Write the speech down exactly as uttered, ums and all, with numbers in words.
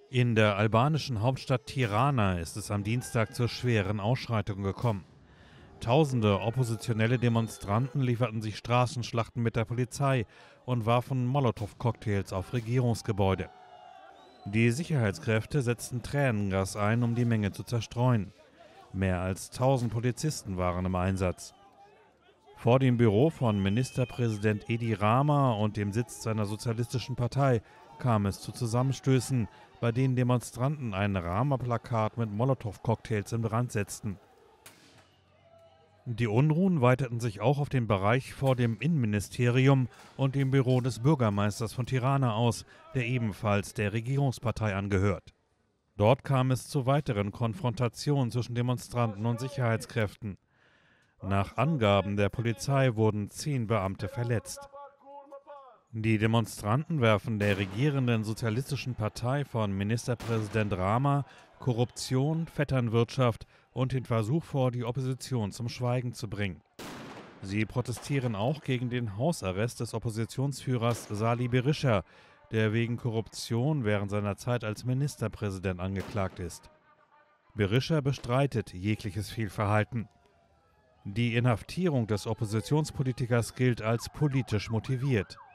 In der albanischen Hauptstadt Tirana ist es am Dienstag zu schweren Ausschreitungen gekommen. Tausende oppositionelle Demonstranten lieferten sich Straßenschlachten mit der Polizei und warfen Molotow-Cocktails auf Regierungsgebäude. Die Sicherheitskräfte setzten Tränengas ein, um die Menge zu zerstreuen. Mehr als tausend Polizisten waren im Einsatz. Vor dem Büro von Ministerpräsident Edi Rama und dem Sitz seiner sozialistischen Partei kam es zu Zusammenstößen, bei denen Demonstranten ein Rama-Plakat mit Molotow-Cocktails in Brand setzten. Die Unruhen weiteten sich auch auf den Bereich vor dem Innenministerium und dem Büro des Bürgermeisters von Tirana aus, der ebenfalls der Regierungspartei angehört. Dort kam es zu weiteren Konfrontationen zwischen Demonstranten und Sicherheitskräften. Nach Angaben der Polizei wurden zehn Beamte verletzt. Die Demonstranten werfen der regierenden sozialistischen Partei von Ministerpräsident Rama Korruption, Vetternwirtschaft und den Versuch vor, die Opposition zum Schweigen zu bringen. Sie protestieren auch gegen den Hausarrest des Oppositionsführers Sali Berisha, der wegen Korruption während seiner Zeit als Ministerpräsident angeklagt ist. Berisha bestreitet jegliches Fehlverhalten. Die Inhaftierung des Oppositionspolitikers gilt als politisch motiviert.